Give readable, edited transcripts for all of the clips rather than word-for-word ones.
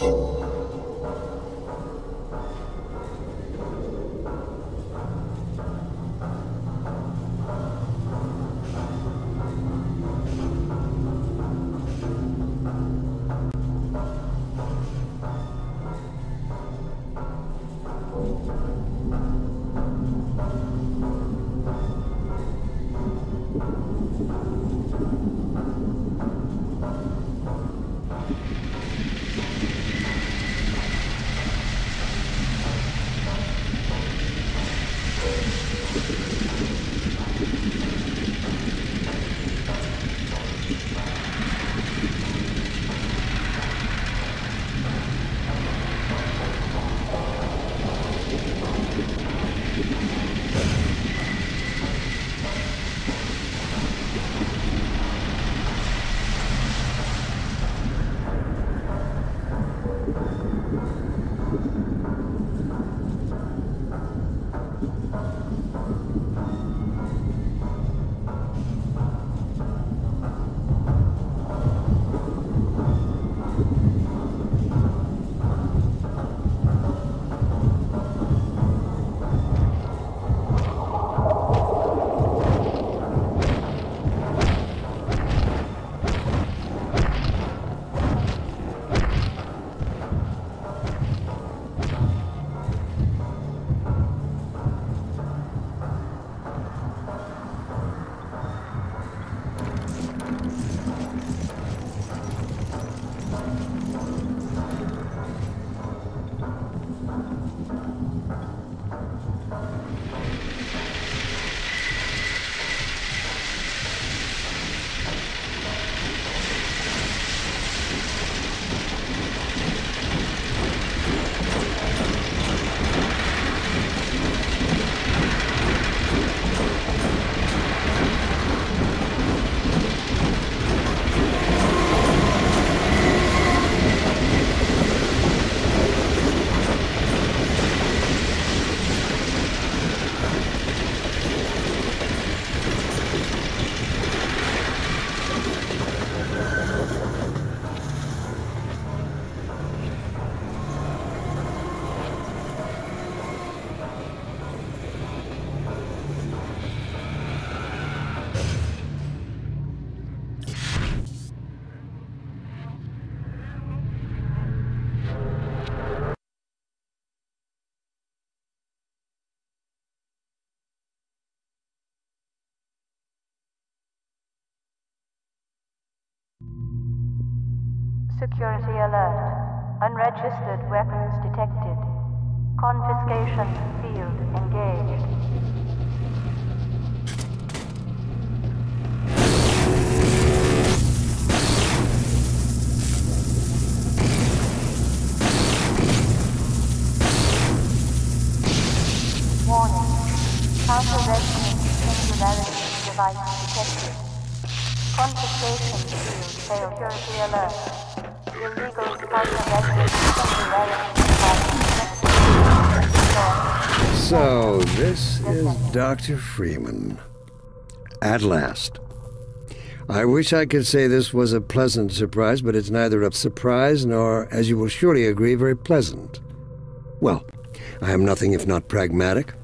Security alert. Unregistered weapons detected. Confiscation field engaged. Warning. Counter-resonance singularity device detected. Confiscation field failed. Security alert. Illegal counter-resonance singularity device detected. So, this is Dr. Freeman. At last. I wish I could say this was a pleasant surprise, but it's neither a surprise nor, as you will surely agree, very pleasant. Well, I am nothing if not pragmatic.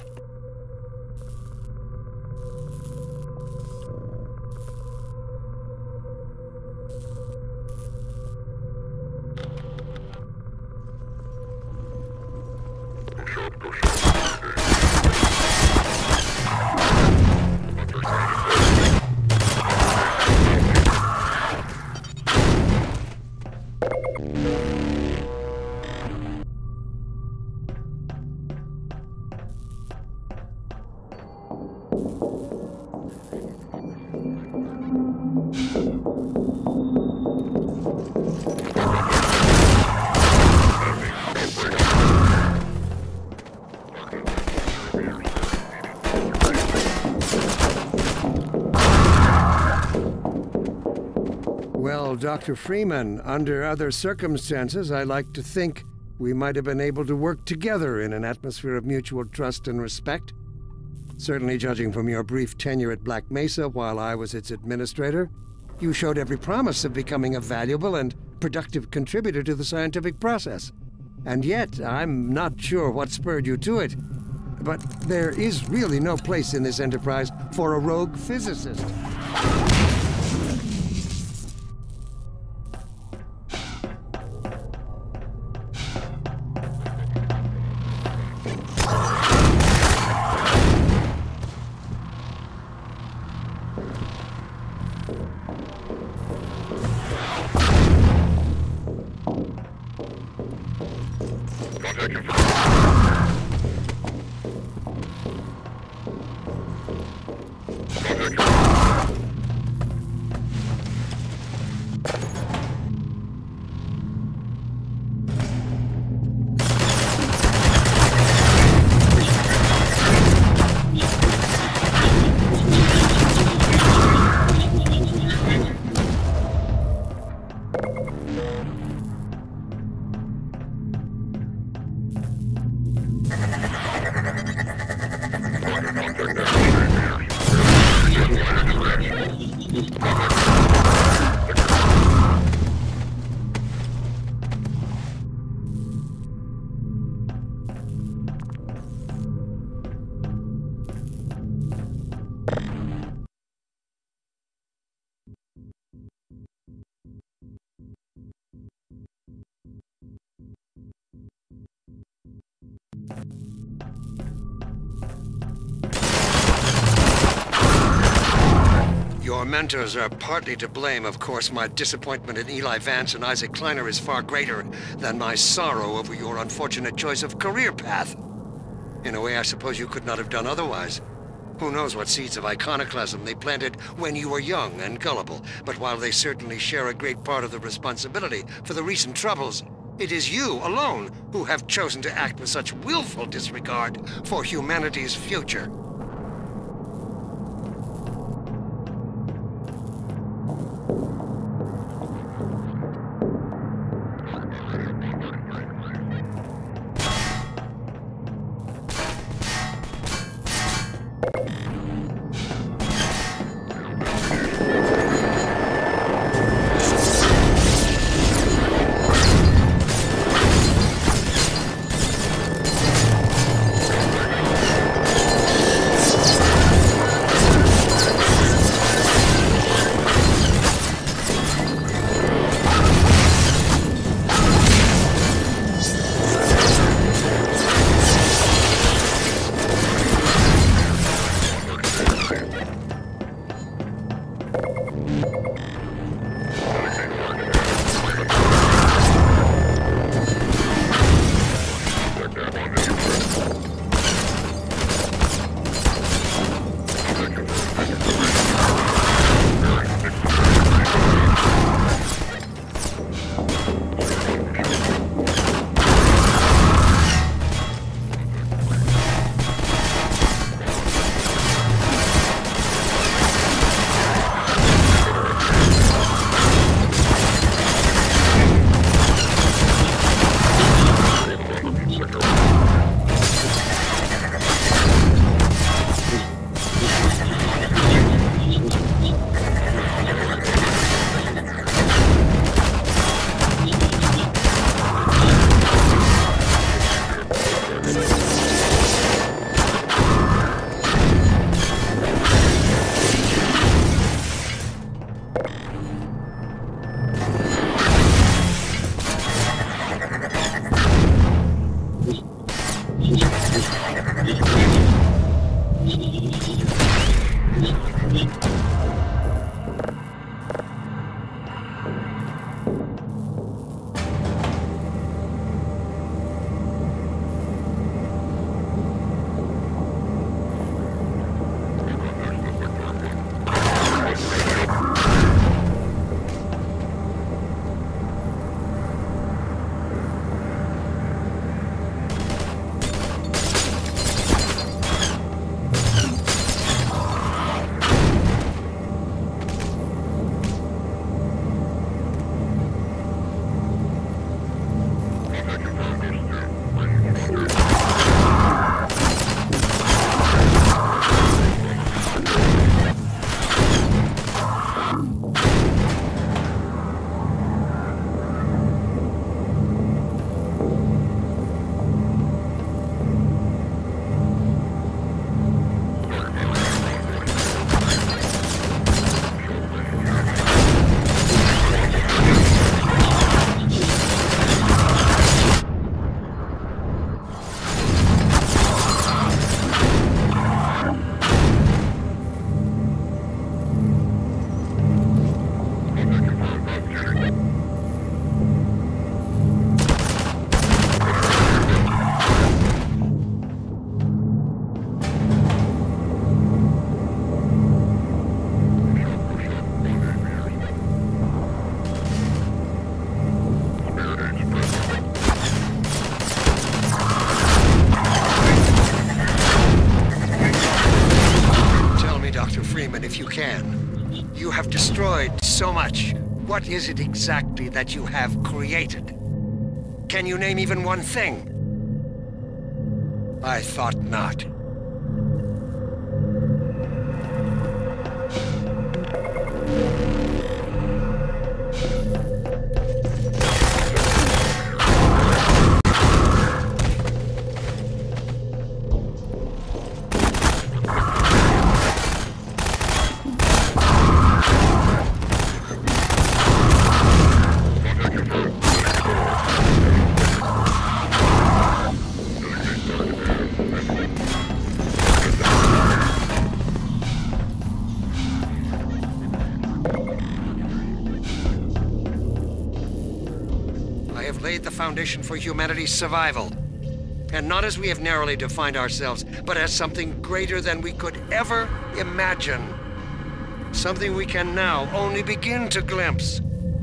Well, Dr. Freeman, under other circumstances, I like to think we might have been able to work together in an atmosphere of mutual trust and respect. Certainly, judging from your brief tenure at Black Mesa while I was its administrator, You showed every promise of becoming a valuable and productive contributor to the scientific process. And yet, I'm not sure what spurred you to it. But there is really no place in this enterprise for a rogue physicist. Your mentors are partly to blame, of course. My disappointment in Eli Vance and Isaac Kleiner is far greater than my sorrow over your unfortunate choice of career path. In a way, I suppose you could not have done otherwise. Who knows what seeds of iconoclasm they planted when you were young and gullible, but while they certainly share a great part of the responsibility for the recent troubles, it is you alone who have chosen to act with such willful disregard for humanity's future. Freeman, if you can. You have destroyed so much. What is it exactly that you have created? Can you name even one thing? I thought not. Laid the foundation for humanity's survival. And not as we have narrowly defined ourselves, but as something greater than we could ever imagine. Something we can now only begin to glimpse.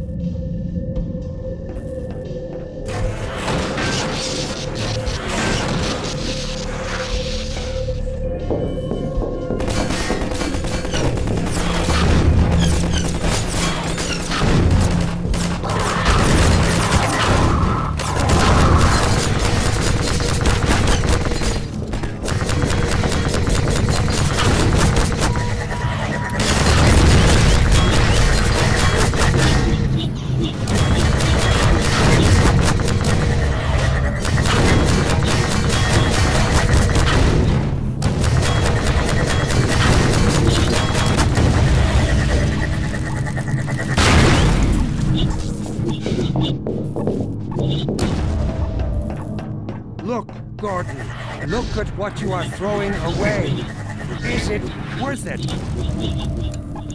Look, Gordon. Look at what you are throwing away. Is it worth it?